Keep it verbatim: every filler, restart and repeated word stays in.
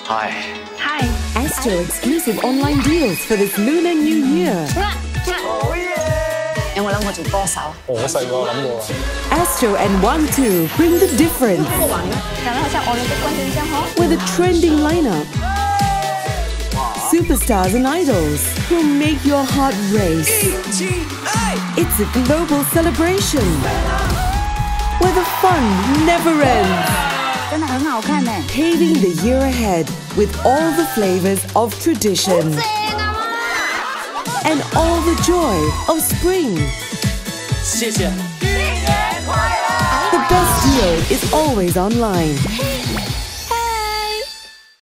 Hi. Hi. Astro exclusive online deals for this Lunar New Year. Oh yeah! 有冇諗過做歌手？ 我細個諗過。 Astro and One Two bring the difference 感觉好像奥运的冠军这样哦。 with a trending lineup. Superstars and idols will make your heart race. It's a global celebration where the fun never ends. 真的很好看呢。 Paving the year ahead with all the flavors of tradition and all the joy of spring. 谢谢。 The best deal is always online.